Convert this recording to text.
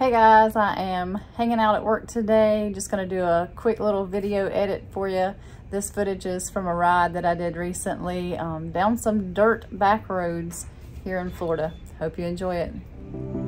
Hey guys, I am hanging out at work today. Just gonna do a quick little video edit for you. This footage is from a ride that I did recently down some dirt back roads here in Florida. Hope you enjoy it.